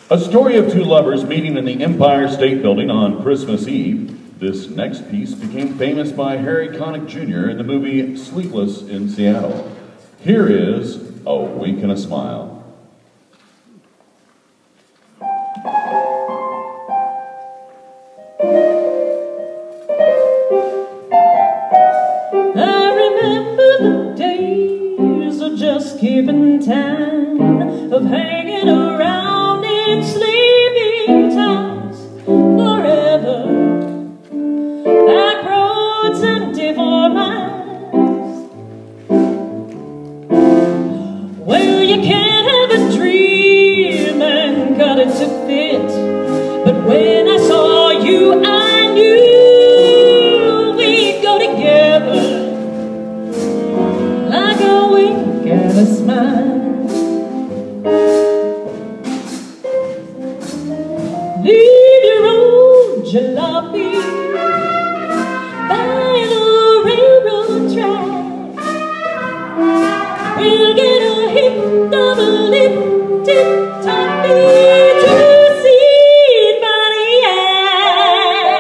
A story of two lovers meeting in the Empire State Building on Christmas Eve. This next piece became famous by Harry Connick Jr. in the movie Sleepless in Seattle. Here is A Wink and a Smile. I remember the days of just keeping time, of hanging around in sleepy towns forever. Back roads empty for miles. Well, you can't have a dream and cut it to fit, but when I saw you, I knew we'd go together like a wink and a smile. Leave your old jalopy by the railroad track. We'll get a hit of a lip-tip-toppy two-seat Pontiac.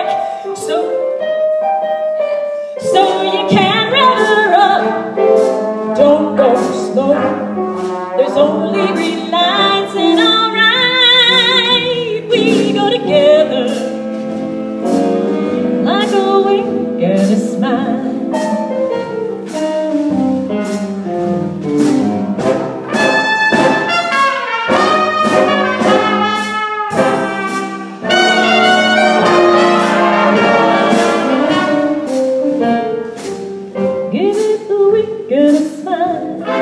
So you can't rev her up, don't go slow. There's only green lights and alright. We go together like a wink and a smile. Give it a wink and a smile.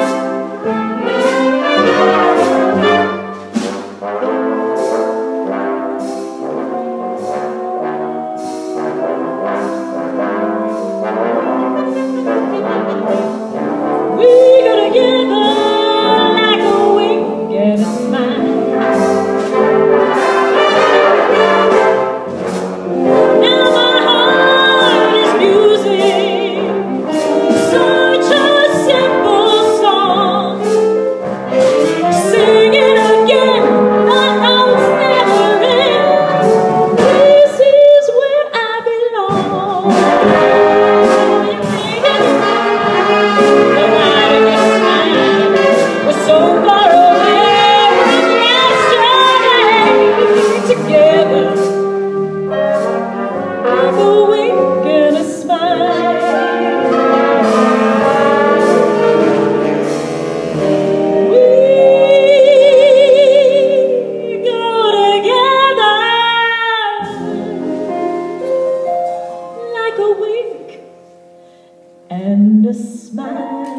We go together like a wink and a smile. Now my heart is music, such a simple song. Sing it again, the notes never end. This is where I belong. We're so far away from yesterday, together like a wink and a smile. We go together like a wink and a smile.